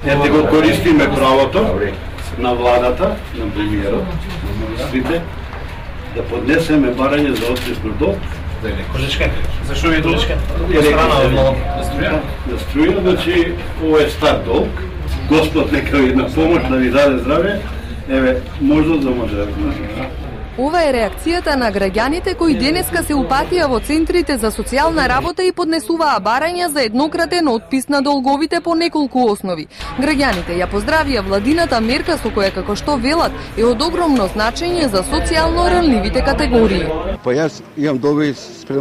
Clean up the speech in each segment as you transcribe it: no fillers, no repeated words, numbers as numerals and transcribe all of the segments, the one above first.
Ете го користиме правото на владата, на премиерот, на министрите, да поднесеме барање за отпис на долг. Зашто ви долг? Страна на струја, значи ова е стар долг. Господ нека ви на помош да ви даде здраве. Еве, можда да може. Ова е реакцијата на граѓаните кои денеска се упатија во центрите за социјална работа и поднесуваа барања за еднократен отпис на долговите по неколку основи. Граѓаните ја поздравија владината мерка со која, како што велат, е од огромно значење за социјално ранливите категории. Па јас имам долгови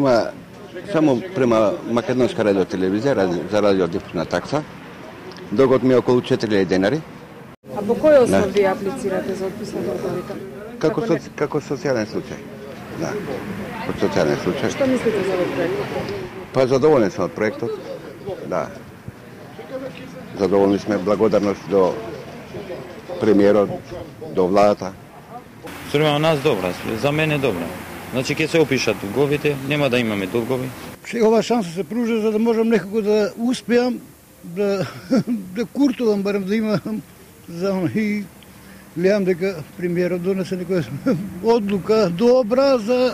само према Македонска радиотелевизија за радиодифузна такса. Долгот ми е околу 4000 денари. А по кој основ ви аплицирате за отпис на долговите? Како социјален случај. Да, како социјален случај. Што мислите за овој проект? Па задоволен сум од проектот. Да. Задоволни сме, благодарност до премиерот, до владата. Спрема нас добра, за мене добра. Значи ќе се опишат долговите, нема да имаме долгови. Сега ова шанса се пружа за да можам некако да успеам да куртувам, барем да имам и гледам дека премиерот донесе некоја одлука добра за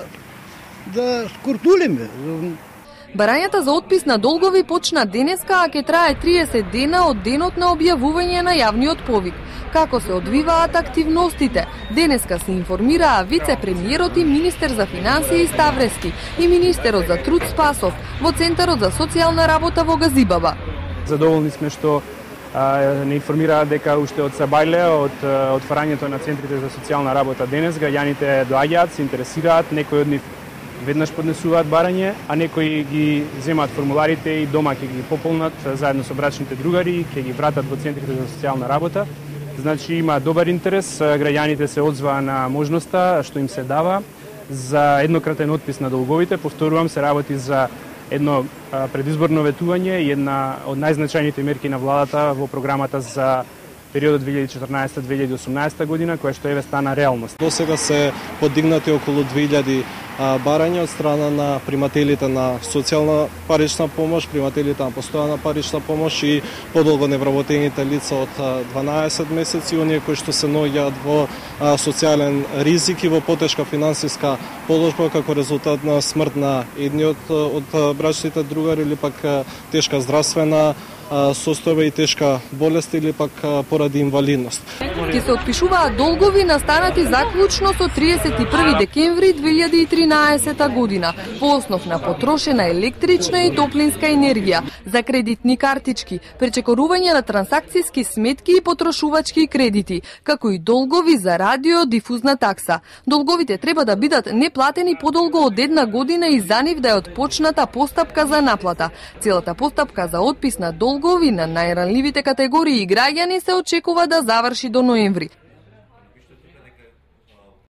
да скуртулиме. Барањата за отпис на долгови почна денеска, а ќе трае 30 дена од денот на објавување на јавниот повик. Како се одвиваат активностите? Денеска се информираа вице-премиерот и министер за финансии Ставрески и министерот за труд Спасов во Центарот за социјална работа во Газибаба. Задоволни сме што не информираат дека уште од Сабајле, од отварањето на центрите за социјална работа денес, граѓаните доаѓаат, се интересираат, некои од нив веднаш поднесуваат барање, а некои ги земаат формуларите и дома ќе ги пополнат заедно со брачните другари, ќе ги вратат во центрите за социјална работа. Значи има добар интерес, граѓаните се одзваа на можноста што им се дава за еднократен отпис на долговите. Повторувам, се работи за едно предизборно ветување и една од најзначајните мерки на владата во програмата за периодот 2014-2018 година, која што еве стана реалност. До сега се подигнати околу 2000 барања од страна на примателите на социјална парична помош, примателите на постојана парична помош и подолго невработените лица од 12 месеци, оние кои што се наоѓаат во социјален ризик и во потешка финансиска положба како резултат на смрт на едниот од брачните другари или пак тешка здравствена состојба и тешка болест или пак поради инвалидност. Ќе се отпишуваат долгови настанати заклучно со 31 декември 2013 година по основ на потрошена електрична и топлинска енергија, за кредитни картички, пречекорување на трансакцијски сметки и потрошувачки кредити, како и долгови за радиодифузна такса. Долговите треба да бидат неплатени подолго од една година и за нив да е отпочната постапка за наплата. Целата постапка за отпис на долгови на најранливите категории граѓани се очекува да заврши до ноември.